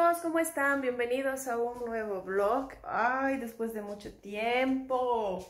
chicos, ¿cómo están? Bienvenidos a un nuevo vlog. Ay, después de mucho tiempo,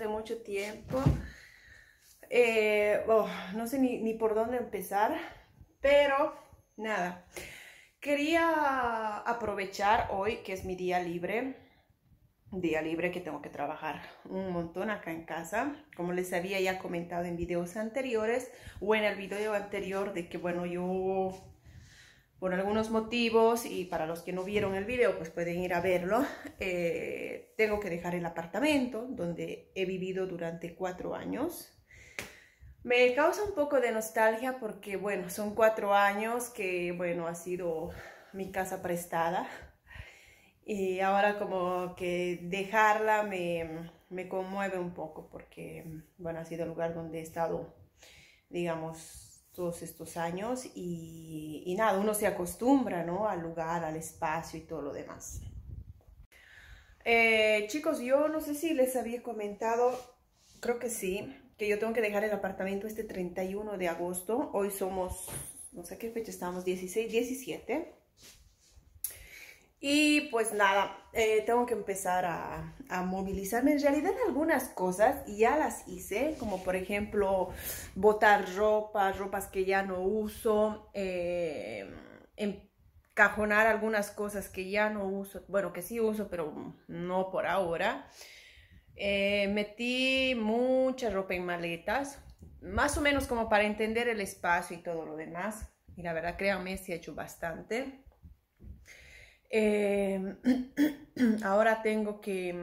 no sé ni por dónde empezar, pero nada, quería aprovechar hoy que es mi día libre que tengo que trabajar un montón acá en casa, como les había ya comentado en videos anteriores o en el video anterior de que bueno, yo por algunos motivos, y para los que no vieron el video pues pueden ir a verlo, tengo que dejar el apartamento donde he vivido durante 4 años. Me causa un poco de nostalgia porque bueno, son 4 años que bueno, ha sido mi casa prestada. Y ahora como que dejarla me conmueve un poco porque, bueno, ha sido el lugar donde he estado, digamos, todos estos años y nada, uno se acostumbra, ¿no? Al lugar, al espacio y todo lo demás. Chicos, yo no sé si les había comentado, creo que sí, que yo tengo que dejar el apartamento este 31 de agosto. Hoy somos, no sé qué fecha estamos, 16, 17. Y pues nada, tengo que empezar a movilizarme. En realidad algunas cosas ya las hice, como por ejemplo botar ropas que ya no uso, encajonar algunas cosas que ya no uso, bueno, que sí uso, pero no por ahora. Metí mucha ropa en maletas, más o menos como para entender el espacio y todo lo demás. Y la verdad, créanme, sí he hecho bastante. Ahora tengo que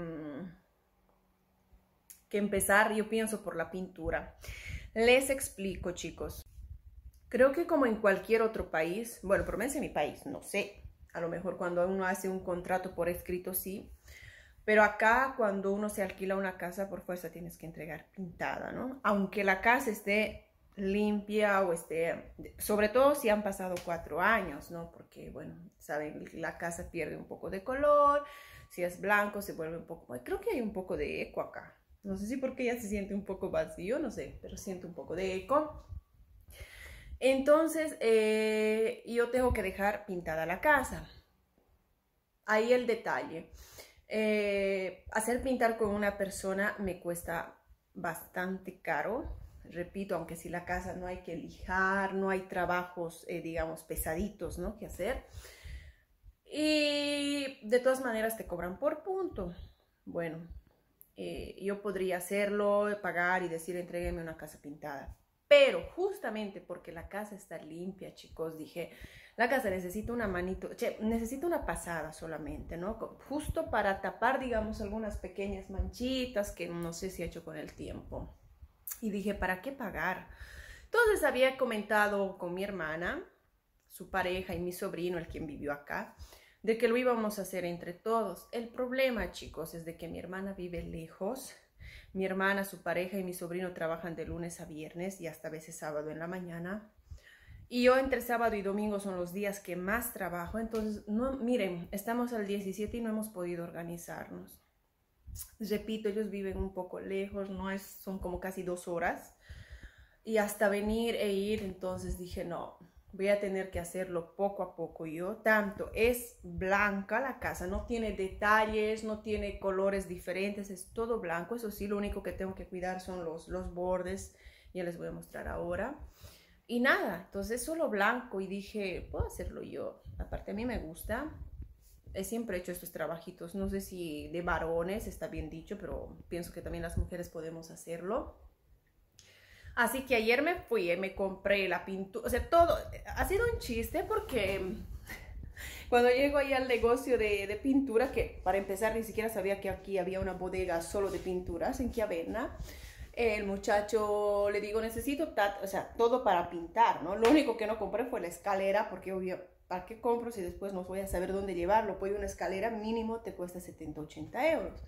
empezar, yo pienso, por la pintura. Les explico, chicos. Creo que como en cualquier otro país, bueno, por lo menos en mi país, no sé. A lo mejor cuando uno hace un contrato por escrito, sí. Pero acá, cuando uno se alquila una casa, por fuerza tienes que entregar pintada, ¿no? Aunque la casa esté limpia o esté, sobre todo si han pasado 4 años, ¿no? Porque, bueno, saben, la casa pierde un poco de color, si es blanco se vuelve un poco, creo que hay un poco de eco acá, no sé si porque ya se siente un poco vacío, no sé, pero siento un poco de eco. Entonces, yo tengo que dejar pintada la casa. Ahí el detalle. Hacer pintar con una persona me cuesta bastante caro. Repito, aunque si la casa no hay que lijar, no hay trabajos, digamos, pesaditos, ¿no? Que hacer. Y de todas maneras te cobran por punto. Bueno, yo podría hacerlo, pagar y decir, entrégueme una casa pintada. Pero justamente porque la casa está limpia, chicos, dije, la casa necesita una manito, necesita una pasada solamente, ¿no? Justo para tapar, digamos, algunas pequeñas manchitas que no sé si he hecho con el tiempo. Y dije, ¿para qué pagar? Entonces había comentado con mi hermana, su pareja y mi sobrino, el quien vivió acá, de que lo íbamos a hacer entre todos. El problema, chicos, es de que mi hermana vive lejos. Mi hermana, su pareja y mi sobrino trabajan de lunes a viernes y hasta a veces sábado en la mañana. Y yo entre sábado y domingo son los días que más trabajo. Entonces, no, miren, estamos al 17 y no hemos podido organizarnos. Repito, ellos viven un poco lejos, son como casi 2 horas. Y hasta venir e ir, entonces dije, no, voy a tener que hacerlo poco a poco yo. Tanto es blanca la casa, no tiene detalles, no tiene colores diferentes, es todo blanco. Eso sí, lo único que tengo que cuidar son los bordes, ya les voy a mostrar ahora. Y nada, entonces solo blanco y dije, puedo hacerlo yo. Aparte a mí me gusta, siempre he hecho estos trabajitos, no sé si de varones está bien dicho, pero pienso que también las mujeres podemos hacerlo. Así que ayer me fui y me compré la pintura, o sea, todo, ha sido un chiste porque cuando llego ahí al negocio de pintura, que para empezar ni siquiera sabía que aquí había una bodega solo de pinturas en Chiavenna, el muchacho le digo, necesito, o sea, todo para pintar, ¿no? Lo único que no compré fue la escalera, porque obvio, ¿para qué compro si después no voy a saber dónde llevarlo? Pues una escalera mínimo te cuesta 70, 80 euros.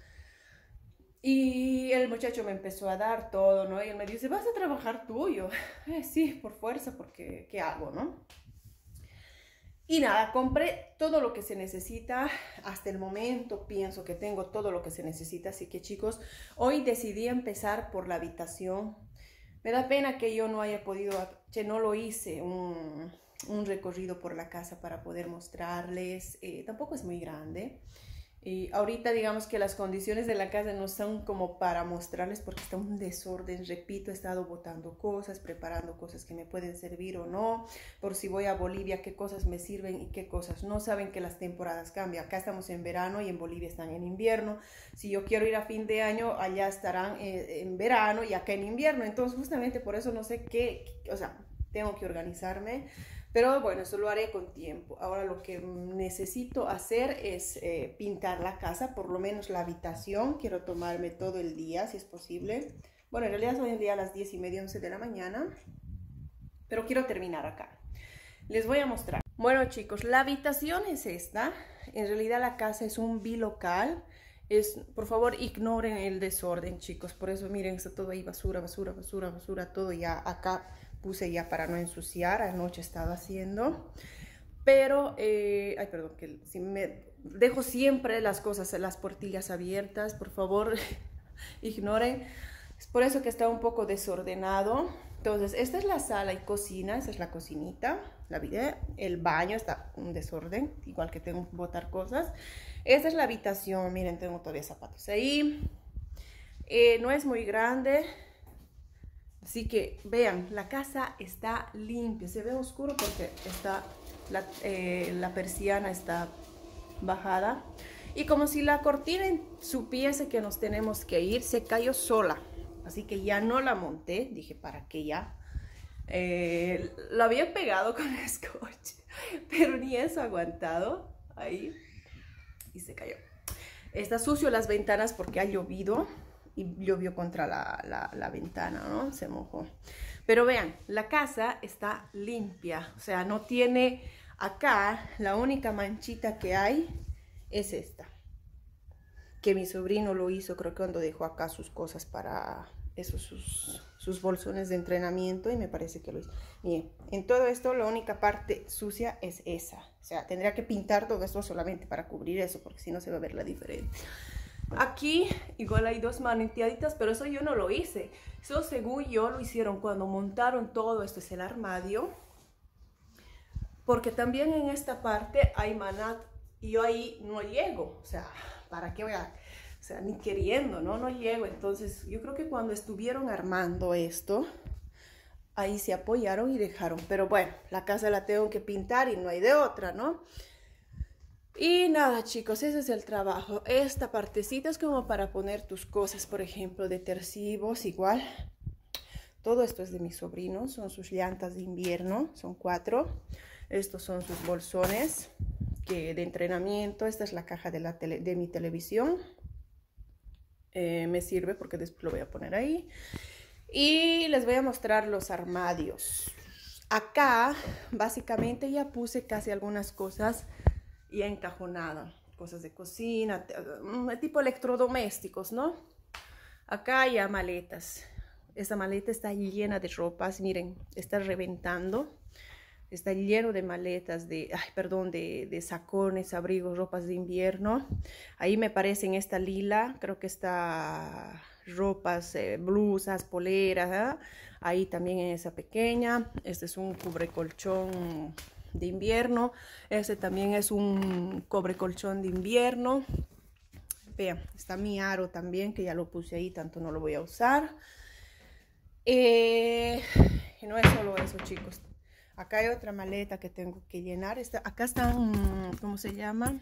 Y el muchacho me empezó a dar todo, ¿no? Y él me dice, ¿vas a trabajar tú? Y yo, sí, por fuerza, porque ¿qué hago, no? Y nada, compré todo lo que se necesita. Hasta el momento pienso que tengo todo lo que se necesita. Así que chicos, hoy decidí empezar por la habitación. Me da pena que yo no haya podido, no lo hice, un recorrido por la casa para poder mostrarles. Tampoco es muy grande. Y ahorita digamos que las condiciones de la casa no son como para mostrarles porque está un desorden. Repito, he estado botando cosas, preparando cosas que me pueden servir o no. Por si voy a Bolivia, qué cosas me sirven y qué cosas no. Saben que las temporadas cambian. Acá estamos en verano y en Bolivia están en invierno. Si yo quiero ir a fin de año, allá estarán en verano y acá en invierno. Entonces justamente por eso no sé o sea, tengo que organizarme. Pero bueno, eso lo haré con tiempo. Ahora lo que necesito hacer es pintar la casa, por lo menos la habitación. Quiero tomarme todo el día, si es posible. Bueno, en realidad son el día a las 10:30, 11 de la mañana. Pero quiero terminar acá. Les voy a mostrar. Bueno, chicos, la habitación es esta. En realidad la casa es un bilocal. Por favor, ignoren el desorden, chicos. Por eso, miren, está todo ahí, basura, basura, basura, basura, todo ya acá. Puse ya para no ensuciar, anoche estaba haciendo, pero, ay, perdón, que si me dejo siempre las cosas, las puertillas abiertas, por favor, ignoren, es por eso que está un poco desordenado. Entonces, esta es la sala y cocina, esa es la cocinita, la vida, el baño está un desorden, igual que tengo que botar cosas. Esta es la habitación, miren, tengo todavía zapatos ahí, no es muy grande. Así que vean, la casa está limpia. Se ve oscuro porque está la persiana está bajada. Y como si la cortina supiese que nos tenemos que ir, se cayó sola. Así que ya no la monté. Dije, ¿para qué ya? La había pegado con el scotch, pero ni eso ha aguantado. Ahí. Y se cayó. Está sucio las ventanas porque ha llovido. Y llovió contra la ventana, ¿no? Se mojó. Pero vean, la casa está limpia. O sea, no tiene... Acá, la única manchita que hay es esta. Que mi sobrino lo hizo, creo que cuando dejó acá sus cosas para... sus bolsones de entrenamiento. Y me parece que lo hizo. Bien, en todo esto, la única parte sucia es esa. O sea, tendría que pintar todo esto solamente para cubrir eso. Porque si no se va a ver la diferencia. Aquí igual hay dos manantialitas, pero eso yo no lo hice. Eso según yo lo hicieron cuando montaron todo. Esto es el armario. Porque también en esta parte hay manat y yo ahí no llego. O sea, ¿para qué voy a...? O sea, ni queriendo, ¿no? No llego. Entonces yo creo que cuando estuvieron armando esto, ahí se apoyaron y dejaron. Pero bueno, la casa la tengo que pintar y no hay de otra, ¿no? Y nada, chicos, ese es el trabajo. Esta partecita es como para poner tus cosas, por ejemplo, detergivos, igual. Todo esto es de mis sobrinos, son sus llantas de invierno, son 4. Estos son sus bolsones de entrenamiento. Esta es la caja de mi televisión. Me sirve porque después lo voy a poner ahí. Y les voy a mostrar los armarios. Acá, básicamente, ya puse casi algunas cosas y encajonada, cosas de cocina, tipo electrodomésticos, ¿no? Acá ya maletas. Esta maleta está llena de ropas, miren, está reventando. Está lleno de maletas, de sacones, abrigos, ropas de invierno. Ahí me parece en esta lila, creo que está ropas, blusas, poleras, ¿eh? Ahí también en esa pequeña. Este es un cubrecolchón de invierno. Este también es un cubrecolchón de invierno. Vean, está mi aro también, que ya lo puse ahí, tanto no lo voy a usar. Y no es solo eso, chicos. Acá hay otra maleta que tengo que llenar. Acá están, ¿cómo se llama?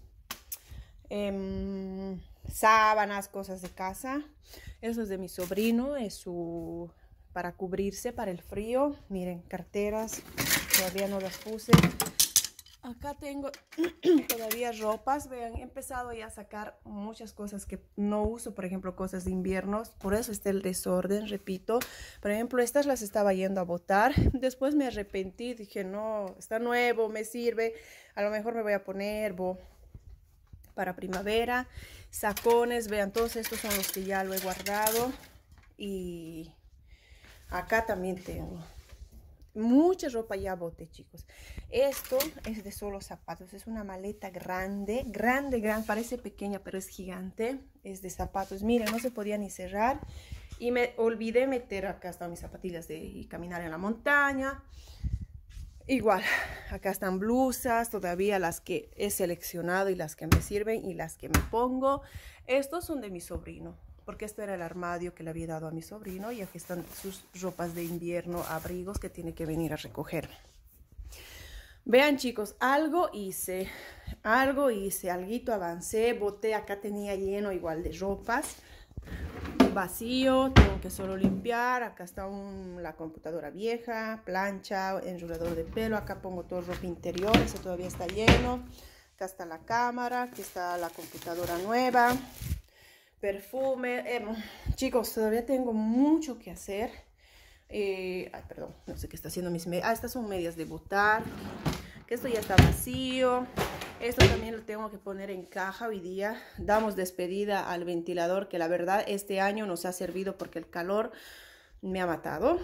Sábanas, cosas de casa. Eso es de mi sobrino, es para cubrirse para el frío. Miren, carteras, todavía no las puse. Acá tengo todavía ropas. Vean, he empezado ya a sacar muchas cosas que no uso, por ejemplo, cosas de invierno. Por eso está el desorden, repito. Por ejemplo, estas las estaba yendo a botar. Después me arrepentí, dije, no, está nuevo, me sirve. A lo mejor me voy a poner para primavera. Sacones, vean, todos estos son los que ya lo he guardado. Y acá también tengo mucha ropa, ya boté, chicos. Esto es de solo zapatos. Es una maleta grande, grande, grande. Parece pequeña, pero es gigante. Es de zapatos. Miren, no se podía ni cerrar. Y me olvidé meter, acá están mis zapatillas de caminar en la montaña. Igual, acá están blusas, todavía las que he seleccionado y las que me sirven y las que me pongo. Estos son de mi sobrino, porque este era el armario que le había dado a mi sobrino y aquí están sus ropas de invierno, abrigos que tiene que venir a recoger. Vean chicos, algo hice, alguito avancé, boté, acá tenía lleno igual de ropas. Vacío, tengo que solo limpiar. Acá está la computadora vieja, plancha, enrolador de pelo. Acá pongo todo ropa interior, ese todavía está lleno. Acá está la cámara, aquí está la computadora nueva, perfume. Chicos, todavía tengo mucho que hacer. Ay, perdón, no sé qué está haciendo mis medias. Estas son medias de botar, que esto ya está vacío. Esto también lo tengo que poner en caja. Hoy día damos despedida al ventilador, que la verdad este año nos ha servido porque el calor me ha matado.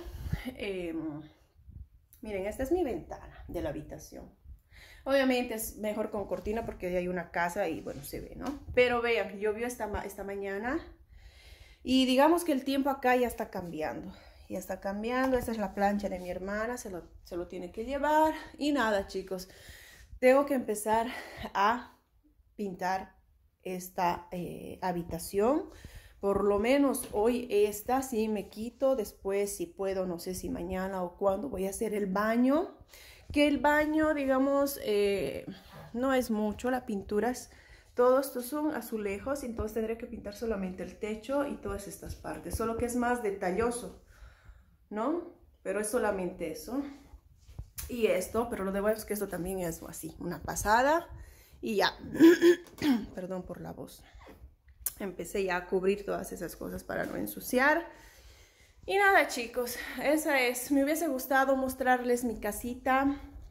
Miren, esta es mi ventana de la habitación. Obviamente es mejor con cortina porque hay una casa y bueno, se ve, ¿no? Pero vean, llovió esta mañana y digamos que el tiempo acá ya está cambiando. Ya está cambiando. Esta es la plancha de mi hermana, se lo tiene que llevar. Y nada, chicos. Tengo que empezar a pintar esta habitación. Por lo menos hoy esta sí me quito. Después si puedo, no sé si mañana o cuándo, voy a hacer el baño. Que el baño, digamos, no es mucho. La pintura es... Todos estos son azulejos. Entonces tendré que pintar solamente el techo y todas estas partes. Solo que es más detalloso, ¿no? Pero es solamente eso. Y esto, pero lo de bueno es que esto también es así, una pasada. Y ya, perdón por la voz. Empecé ya a cubrir todas esas cosas para no ensuciar. Y nada, chicos, esa es. Me hubiese gustado mostrarles mi casita.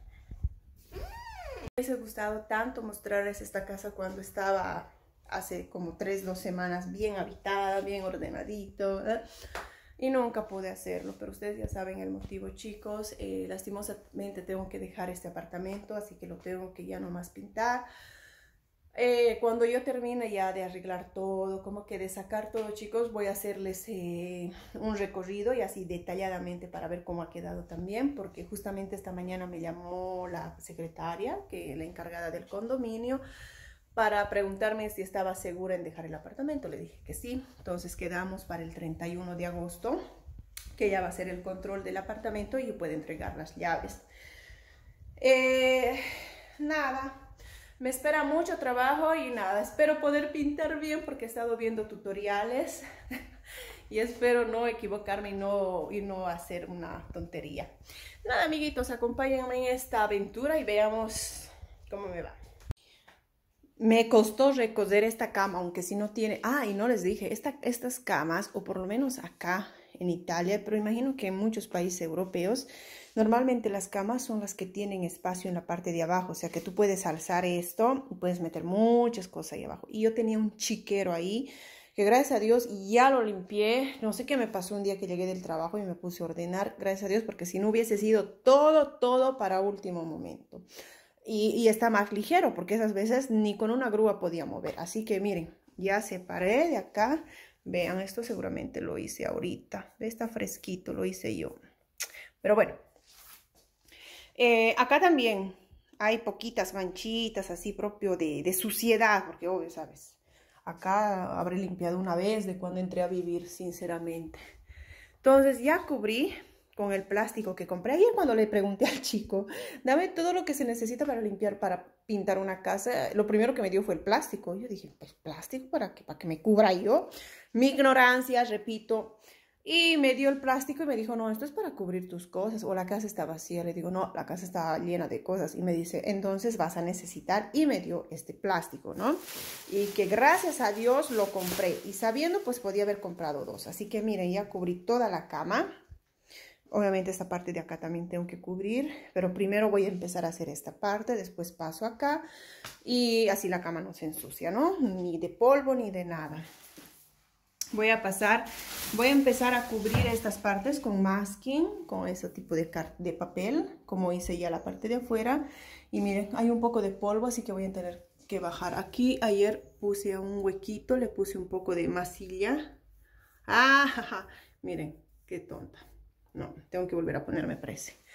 Me hubiese gustado tanto mostrarles esta casa cuando estaba hace como 2 semanas bien habitada, bien ordenadito, ¿eh? Y nunca pude hacerlo, pero ustedes ya saben el motivo, chicos. Lastimosamente tengo que dejar este apartamento, así que lo tengo que ya nomás pintar. Cuando yo termine ya de arreglar todo, como que de sacar todo, chicos, voy a hacerles un recorrido y así detalladamente para ver cómo ha quedado también, porque justamente esta mañana me llamó la secretaria, que es la encargada del condominio, para preguntarme si estaba segura en dejar el apartamento. Le dije que sí. Entonces quedamos para el 31 de agosto, que ya va a ser el control del apartamento y puede entregar las llaves. Nada, me espera mucho trabajo y nada, espero poder pintar bien porque he estado viendo tutoriales y espero no equivocarme y no hacer una tontería. Nada, amiguitos, acompáñenme en esta aventura y veamos cómo me va. Me costó recoger esta cama, aunque si no tiene... Ah, y no les dije, estas camas, o por lo menos acá en Italia, pero imagino que en muchos países europeos, normalmente las camas son las que tienen espacio en la parte de abajo. O sea que tú puedes alzar esto y puedes meter muchas cosas ahí abajo. Y yo tenía un chiquero ahí, que gracias a Dios ya lo limpié. No sé qué me pasó un día que llegué del trabajo y me puse a ordenar, gracias a Dios, porque si no hubiese sido todo para último momento. Y está más ligero porque esas veces ni con una grúa podía mover. Así que miren, ya separé de acá. Vean, esto seguramente lo hice ahorita. Está fresquito, lo hice yo. Pero bueno, acá también hay poquitas manchitas así propio de suciedad. Porque obvio, ¿sabes? Acá habré limpiado una vez de cuando entré a vivir, sinceramente. Entonces ya cubrí con el plástico que compré. Ayer cuando le pregunté al chico, dame todo lo que se necesita para limpiar, para pintar una casa, lo primero que me dio fue el plástico. Yo dije, pues plástico, ¿para qué? ¿Para que me cubra yo? Mi ignorancia, repito. Y me dio el plástico y me dijo, no, esto es para cubrir tus cosas. O la casa está vacía. Le digo, no, la casa está llena de cosas. Y me dice, entonces vas a necesitar. Y me dio este plástico, ¿no? Y que gracias a Dios lo compré. Y sabiendo, pues podía haber comprado 2. Así que miren, ya cubrí toda la cama. Obviamente esta parte de acá también tengo que cubrir, pero primero voy a empezar a hacer esta parte, después paso acá y así la cama no se ensucia, ¿no? Ni de polvo ni de nada. Voy a empezar a cubrir estas partes con masking, con ese tipo de papel, como hice ya la parte de afuera. Y miren, hay un poco de polvo, así que voy a tener que bajar. Aquí ayer puse un huequito, le puse un poco de masilla. ¡Ah! Miren, qué tonta. No, tengo que volver a ponerme prese.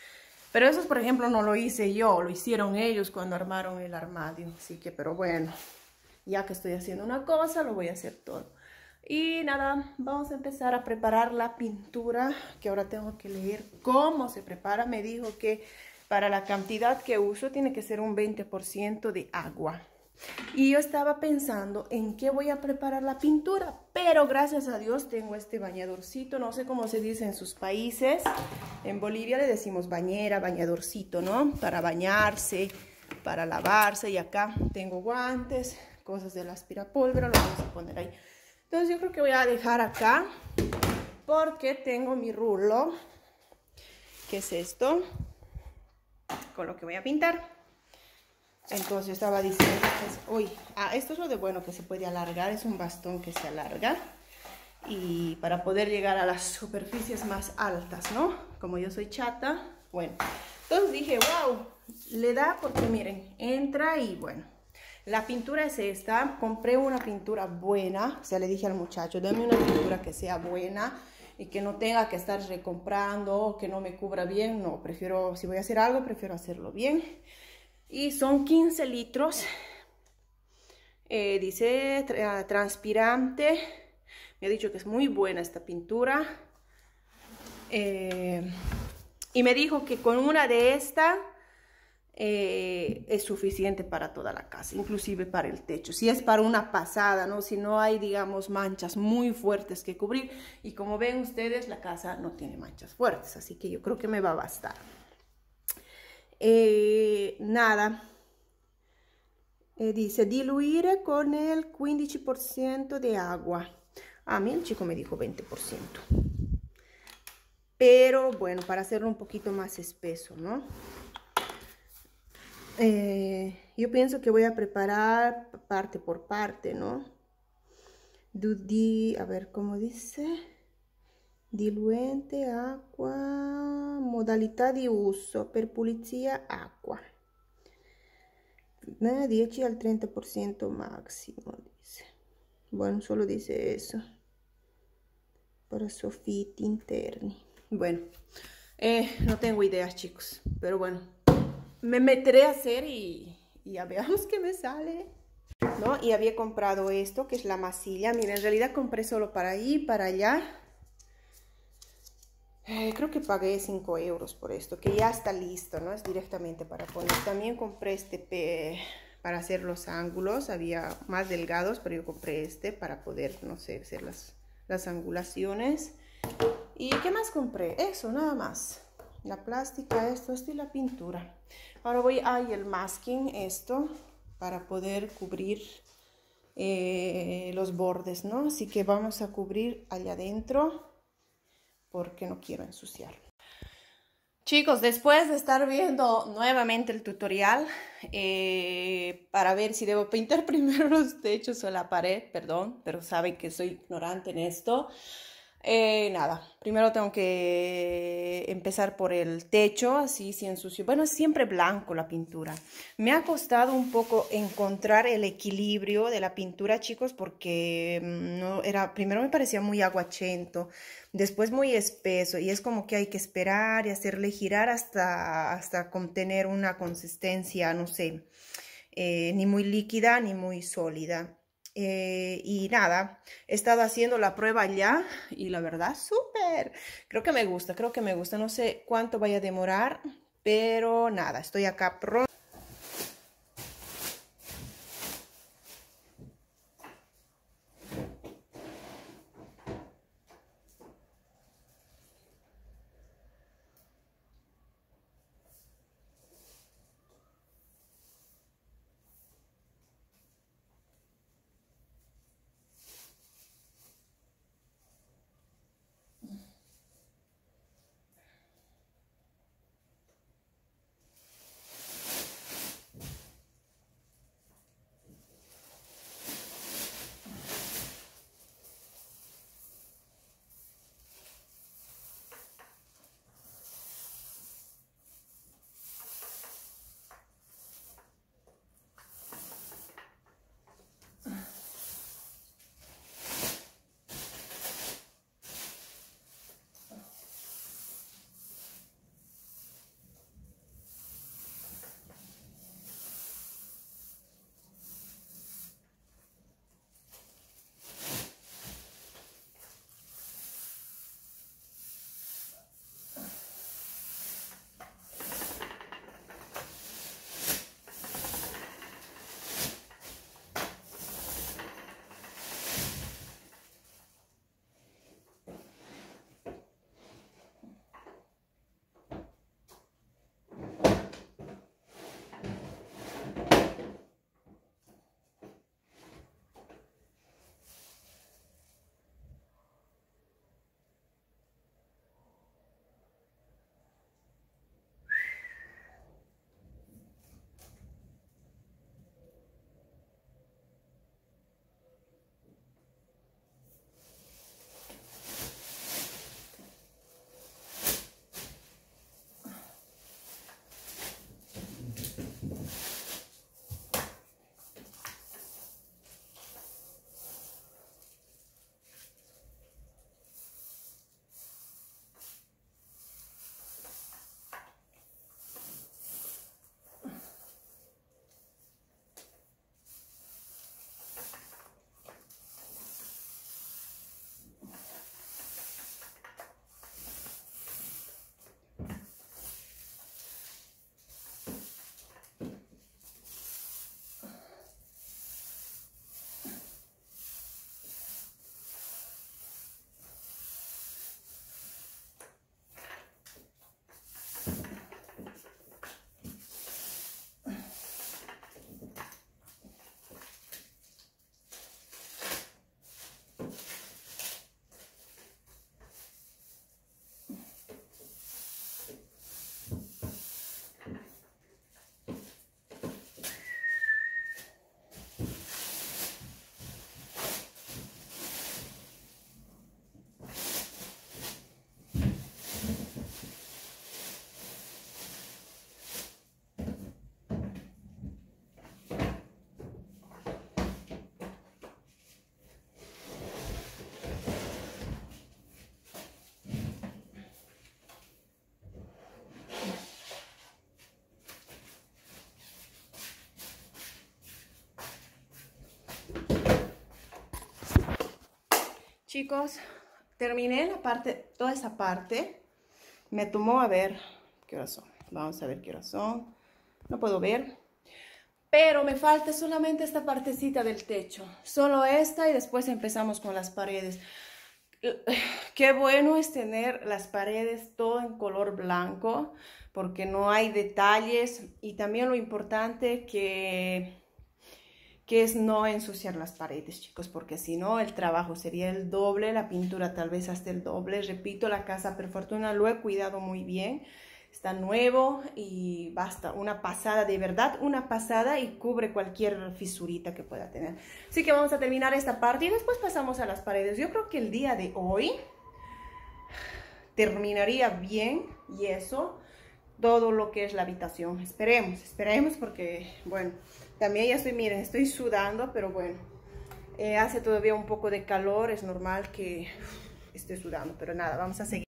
Pero eso, por ejemplo, no lo hice yo, lo hicieron ellos cuando armaron el armario. Así que, pero bueno, ya que estoy haciendo una cosa, lo voy a hacer todo. Y nada, vamos a empezar a preparar la pintura, que ahora tengo que leer cómo se prepara. Me dijo que para la cantidad que uso tiene que ser un 20% de agua. Y yo estaba pensando en qué voy a preparar la pintura, pero gracias a Dios tengo este bañadorcito, no sé cómo se dice en sus países. En Bolivia le decimos bañera, bañadorcito, ¿no? Para bañarse, para lavarse, y acá tengo guantes, cosas del aspirapólvora, lo vamos a poner ahí. Entonces yo creo que voy a dejar acá porque tengo mi rulo, que es esto, con lo que voy a pintar. Entonces yo estaba diciendo, uy, esto es lo de bueno que se puede alargar, es un bastón que se alarga y para poder llegar a las superficies más altas, ¿no? Como yo soy chata, bueno, entonces dije, wow, le da porque miren, entra y bueno, la pintura es esta, compré una pintura buena, o sea, le dije al muchacho, dame una pintura que sea buena y que no tenga que estar recomprando o que no me cubra bien, no, prefiero, si voy a hacer algo, prefiero hacerlo bien. Y son 15 litros, dice transpirante, me ha dicho que es muy buena esta pintura. Y me dijo que con una de estas es suficiente para toda la casa, inclusive para el techo. Si es para una pasada, ¿no? Si no hay, digamos, manchas muy fuertes que cubrir. Y como ven ustedes, la casa no tiene manchas fuertes, así que yo creo que me va a bastar. Nada. Dice diluire con el 15% de agua. A mí el chico me dijo 20%. Pero bueno, para hacerlo un poquito más espeso, ¿no? Yo pienso que voy a preparar parte por parte, ¿no? A ver cómo dice. Diluente, agua, modalità di uso, per pulizia, acqua. 10 al 30% máximo, dice. Bueno, solo dice eso. Para soffitti interni. Bueno, no tengo ideas, chicos. Pero bueno, me meteré a hacer y ya veamos qué me sale, ¿no? Y había comprado esto, que es la masilla. Mira, en realidad compré solo para ahí y para allá. Creo que pagué 5 euros por esto, que ya está listo, ¿no? Es directamente para poner. También compré este para hacer los ángulos. Había más delgados, pero yo compré este para poder, no sé, hacer las angulaciones. ¿Y qué más compré? Eso, nada más. La plástica, esto y la pintura. Ahora voy a el masking, esto, para poder cubrir los bordes, ¿no? Así que vamos a cubrir allá adentro, porque no quiero ensuciar. Chicos, después de estar viendo nuevamente el tutorial para ver si debo pintar primero los techos o la pared, perdón, pero saben que soy ignorante en esto. Nada, primero tengo que empezar por el techo, así sin ensucio. Bueno, es siempre blanco la pintura. Me ha costado un poco encontrar el equilibrio de la pintura, chicos, porque no era, primero me parecía muy aguachento, después muy espeso, y es como que hay que esperar y hacerle girar hasta contener una consistencia, no sé, ni muy líquida ni muy sólida. Y nada, he estado haciendo la prueba ya y la verdad, súper. Creo que me gusta. No sé cuánto vaya a demorar, pero nada, estoy acá pronto. Chicos, terminé la parte, toda esa parte. Me tomó a ver qué horas son. Vamos a ver qué horas son. No puedo ver. Pero me falta solamente esta partecita del techo. Solo esta y después empezamos con las paredes. Qué bueno es tener las paredes todo en color blanco porque no hay detalles. Y también lo importante que es no ensuciar las paredes, chicos, porque si no el trabajo sería el doble, la pintura tal vez hasta el doble. Repito, la casa por fortuna lo he cuidado muy bien, está nuevo y basta, una pasada, de verdad, una pasada, y cubre cualquier fisurita que pueda tener. Así que vamos a terminar esta parte y después pasamos a las paredes. Yo creo que el día de hoy terminaría bien y eso, todo lo que es la habitación. Esperemos porque, bueno, también ya estoy, miren, estoy sudando, pero bueno, hace todavía un poco de calor, es normal que esté sudando, pero nada, vamos a seguir.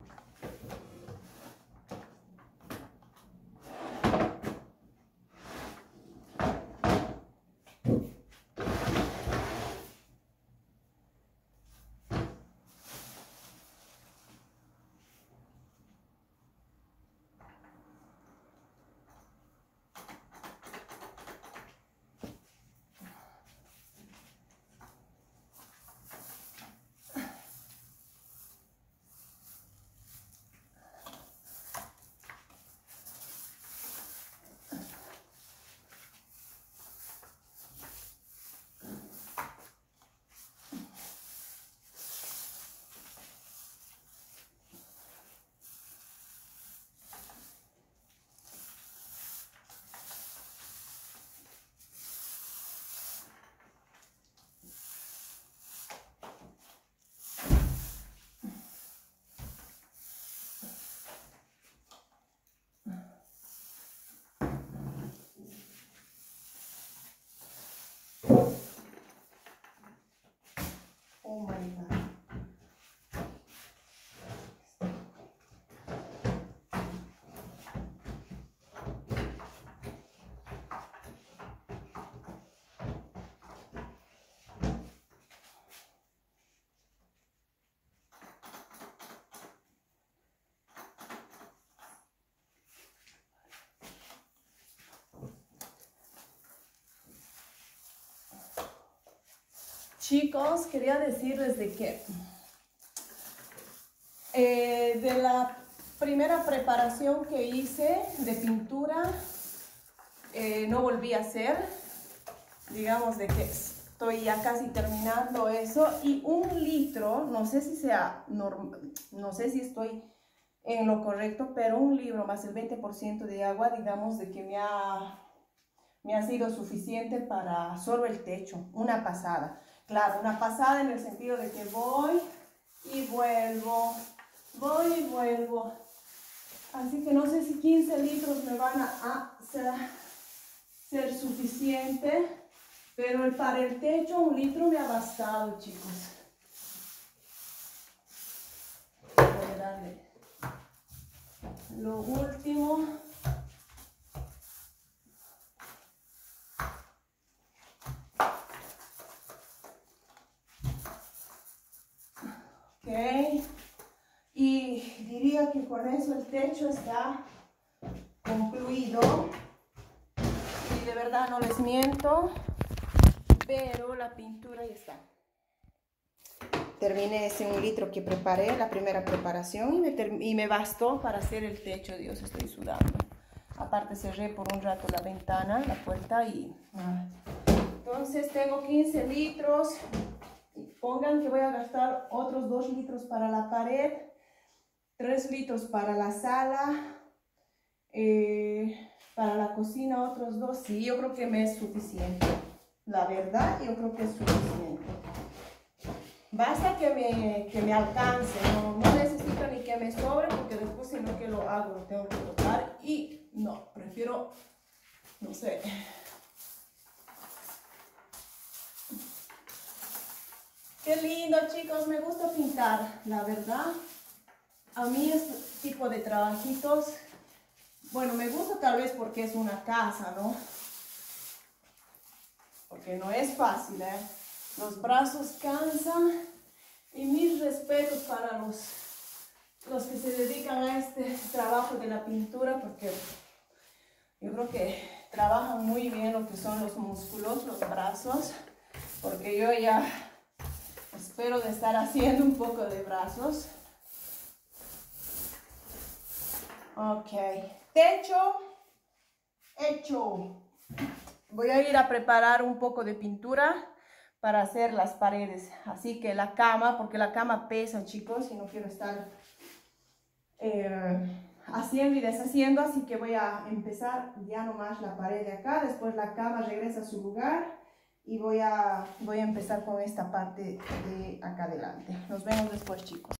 Oh my God. Chicos, quería decirles de que de la primera preparación que hice de pintura, no volví a hacer. Digamos de que estoy ya casi terminando eso. Y 1 litro, no sé si sea no sé si estoy en lo correcto, pero 1 litro más el 20% de agua, digamos de que me ha sido suficiente para solo el techo, una pasada. Claro, una pasada en el sentido de que voy y vuelvo, voy y vuelvo. Así que no sé si 15 litros me van a ser suficiente, pero para el techo 1 litro me ha bastado, chicos. Voy a darle lo último. Ok, y diría que con eso el techo está concluido. Y de verdad no les miento, pero la pintura ya está. Terminé ese 1 litro que preparé, la primera preparación, y me bastó para hacer el techo. Dios, estoy sudando. Aparte cerré por un rato la ventana, la puerta y... Entonces tengo 15 litros. Pongan que voy a gastar otros 2 litros para la pared, 3 litros para la sala, para la cocina otros 2. Sí, yo creo que me es suficiente. La verdad, yo creo que es suficiente. Basta que me alcance, no necesito ni que me sobre, porque después si no que lo hago, lo tengo que tocar y no, prefiero, no sé. Qué lindo, chicos, me gusta pintar, la verdad. A mí este tipo de trabajitos, bueno, me gusta tal vez porque es una casa, ¿no? Porque no es fácil, ¿eh? Los brazos cansan Y mis respetos para los que se dedican a este trabajo de la pintura, porque yo creo que trabajan muy bien lo que son los músculos, los brazos, porque yo ya espero de estar haciendo un poco de brazos. Ok, techo hecho. Voy a ir a preparar un poco de pintura para hacer las paredes. Así que la cama, porque la cama pesa, chicos, y no quiero estar haciendo y deshaciendo. Así que voy a empezar ya nomás la pared de acá. Después la cama regresa a su lugar. Y voy a empezar con esta parte de acá adelante. Nos vemos después, chicos.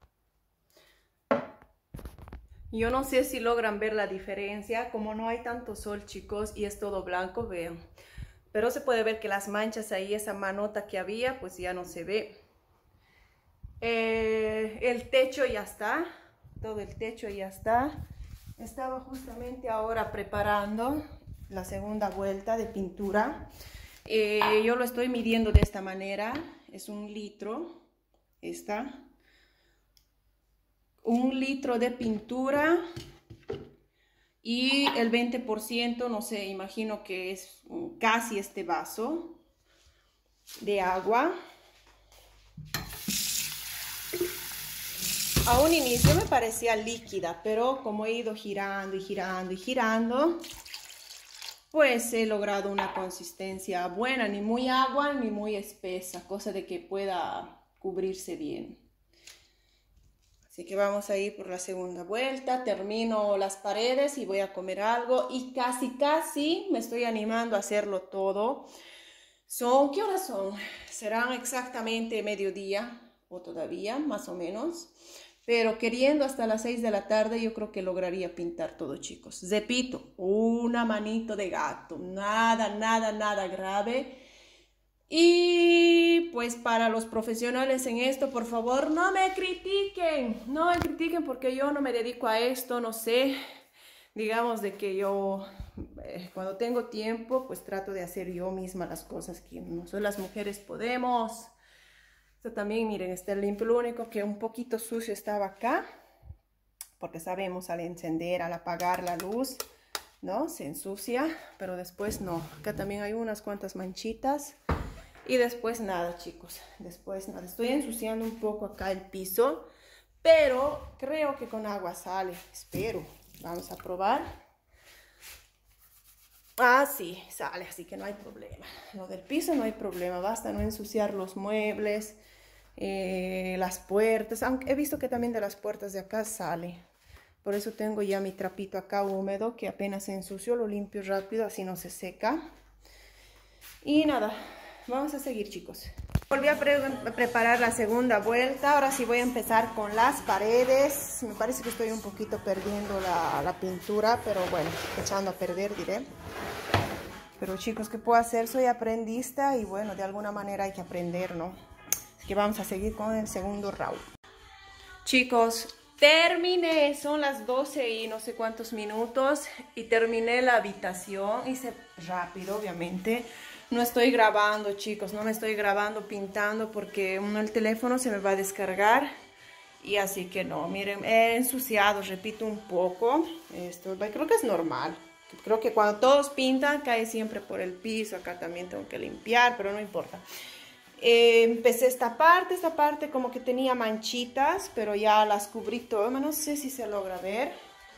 Yo no sé si logran ver la diferencia, como no hay tanto sol, chicos, y es todo blanco, vean. Pero se puede ver que las manchas ahí, esa manota que había, pues ya no se ve. El techo ya está, todo el techo ya está. Estaba justamente ahora preparando la segunda vuelta de pintura. Yo lo estoy midiendo de esta manera, es 1 litro, esta. 1 litro de pintura y el 20%, no sé, imagino que es casi este vaso de agua. A un inicio me parecía líquida, pero como he ido girando y girando y girando, pues he logrado una consistencia buena, ni muy agua ni muy espesa, cosa de que pueda cubrirse bien. Así que vamos a ir por la segunda vuelta, termino las paredes y voy a comer algo y casi me estoy animando a hacerlo todo. ¿Qué horas son? Serán exactamente mediodía o todavía, más o menos. Pero queriendo hasta las 6 de la tarde yo creo que lograría pintar todo, chicos. Repito, una manito de gato, nada grave. Y pues para los profesionales en esto, por favor, no me critiquen porque yo no me dedico a esto, no sé. Digamos de que yo cuando tengo tiempo, pues trato de hacer yo misma las cosas que nosotros las mujeres podemos. Esto también, miren, está limpio. Lo único que un poquito sucio estaba acá, porque sabemos al encender, al apagar la luz, ¿no? Se ensucia, pero después no. Acá también hay unas cuantas manchitas. Y después nada, chicos, después nada. Estoy ensuciando un poco acá el piso, pero creo que con agua sale, espero. Vamos a probar. Ah, sí, sale, así que no hay problema. Lo del piso no hay problema, basta no ensuciar los muebles, las puertas. Aunque he visto que también de las puertas de acá sale. Por eso tengo ya mi trapito acá húmedo, que apenas se ensució, lo limpio rápido, así no se seca. Y nada. Vamos a seguir, chicos. Volví a preparar la segunda vuelta. Ahora sí voy a empezar con las paredes. Me parece que estoy un poquito perdiendo la pintura, pero bueno, echando a perder, diré. Pero chicos, ¿qué puedo hacer? Soy aprendista y bueno, de alguna manera hay que aprender, ¿no? Así que vamos a seguir con el segundo round. Chicos, terminé. Son las 12 y no sé cuántos minutos. Y terminé la habitación. Hice rápido, obviamente. No estoy grabando, chicos, no me estoy grabando pintando porque el teléfono se me va a descargar y así que no. Miren, he ensuciado, repito un poco, esto creo que es normal. Creo que cuando todos pintan cae siempre por el piso, acá también tengo que limpiar, pero no importa. Empecé esta parte como que tenía manchitas, pero ya las cubrí todo, no sé si se logra ver.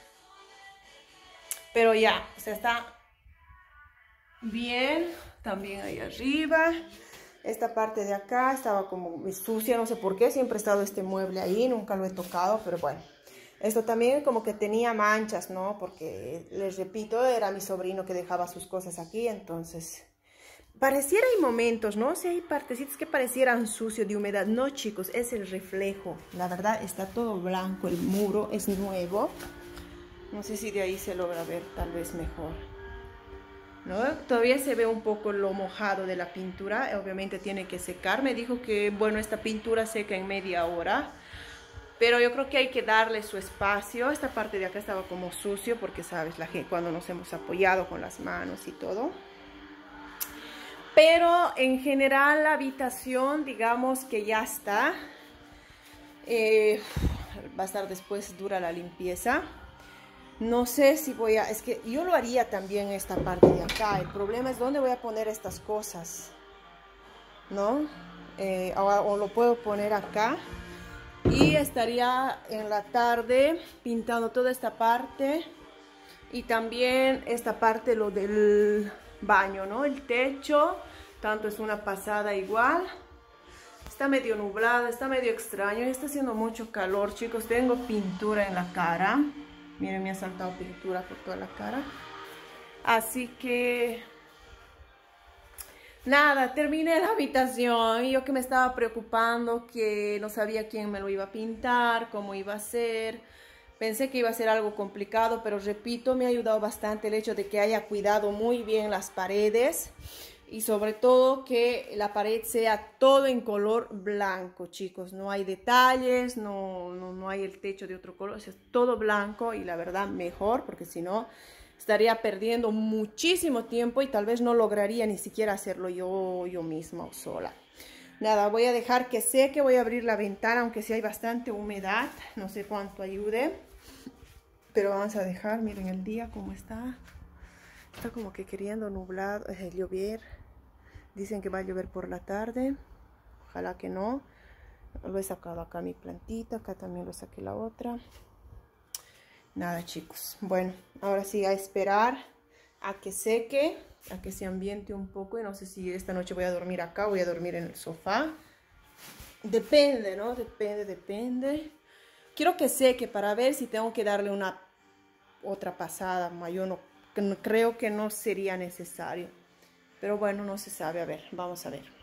Pero ya, o sea, está bien. También ahí arriba, esta parte de acá estaba como sucia, no sé por qué, siempre ha estado este mueble ahí, nunca lo he tocado, pero bueno. Esto también como que tenía manchas, ¿no? Porque, les repito, era mi sobrino que dejaba sus cosas aquí, entonces pareciera hay momentos, ¿no? Si hay partecitas que parecieran sucio de humedad. No, chicos, es el reflejo. La verdad está todo blanco, el muro es nuevo. No sé si de ahí se logra ver tal vez mejor, ¿no? Todavía se ve un poco lo mojado de la pintura, obviamente tiene que secar. Me dijo que, bueno, esta pintura seca en media hora, pero yo creo que hay que darle su espacio. Esta parte de acá estaba como sucio porque, sabes, la gente, cuando nos hemos apoyado con las manos y todo. Pero en general la habitación, digamos que ya está. Va a estar después dura la limpieza. No sé si voy a... Es que yo lo haría también esta parte de acá. El problema es dónde voy a poner estas cosas, ¿no? O lo puedo poner acá. Y estaría en la tarde pintando toda esta parte. Y también esta parte, lo del baño, ¿no? El techo, tanto es una pasada igual. Está medio nublado, está medio extraño. Está haciendo mucho calor, chicos. Tengo pintura en la cara. Miren, me ha saltado pintura por toda la cara. Así que... nada, terminé la habitación. Y yo que me estaba preocupando, que no sabía quién me lo iba a pintar, cómo iba a ser. Pensé que iba a ser algo complicado, pero repito, me ha ayudado bastante el hecho de que haya cuidado muy bien las paredes. Y sobre todo que la pared sea todo en color blanco, chicos. No hay detalles, no hay el techo de otro color. O sea, es todo blanco y la verdad mejor, porque si no estaría perdiendo muchísimo tiempo y tal vez no lograría ni siquiera hacerlo yo misma o sola. Nada, voy a dejar que seque, voy a abrir la ventana, aunque sí hay bastante humedad. No sé cuánto ayude, pero vamos a dejar, miren el día cómo está. Está como que queriendo nublado, llover. Dicen que va a llover por la tarde. Ojalá que no. Lo he sacado acá mi plantita. Acá también lo saqué la otra. Nada, chicos. Bueno, ahora sí a esperar a que seque. A que se ambiente un poco. Y no sé si esta noche voy a dormir acá o voy a dormir en el sofá. Depende, ¿no? Depende. Quiero que seque para ver si tengo que darle una otra pasada. Yo no creo que no sería necesario. Pero bueno, no se sabe. A ver, vamos a ver.